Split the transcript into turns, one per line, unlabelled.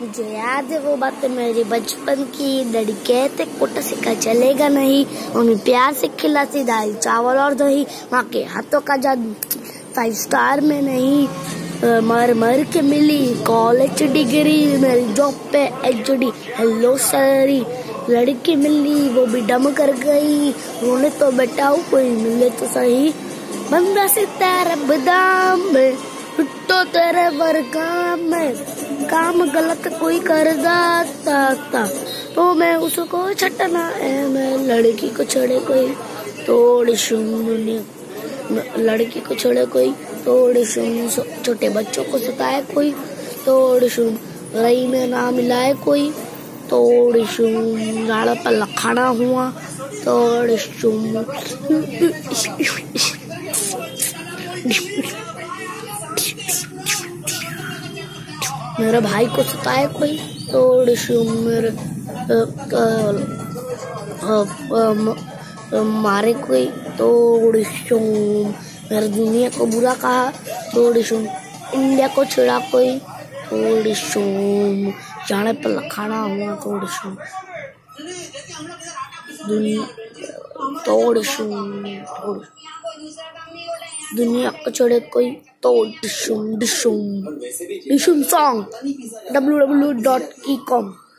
मुझे याद है वो बातें मेरी बचपन की। डैडी कहते कोटा सिक्का चलेगा नहीं, मम्मी प्यार से खिलाती दाल चावल और दही। माँ के हाथों का जादू 5 स्टार में नहीं, मर मर के मिली कॉलेज डिग्री। मेरी जॉब पे एचडी हेलो सरी, लड़की मिली वो भी डम कर गई। रोने तो बेटा कोई मिले तो सही, बंदा सितारा बादाम में तो तेरे वर्गा में काम गलत कोई कर जाता था तो मैं उसको छटना है। मैं लड़की को छोड़े कोई तोड़ शून्य, लड़की को छोड़े कोई तोड़ शून्य। छोटे बच्चों को सताए कोई तोड़ शून्य, रई में ना मिलाए कोई तोड़ शून्य। झाड़ पर लखाना हुआ तोड़ शून्य। मेरे भाई को सताए कोई तोड़ शून्य, मारे कोई तोड़ शून्य। मेरे दुनिया को बुरा कहा तोड़ शून्य, इंडिया को छिड़ा कोई तोड़ शून्य। जाने पर लखाना हुआ तोड़ शून्य, दुनिया तोड़ शून्य। दुनिया को छोड़े कोई तोड़ डिशुम डिशुम डिशुम सॉन्ग www.ecom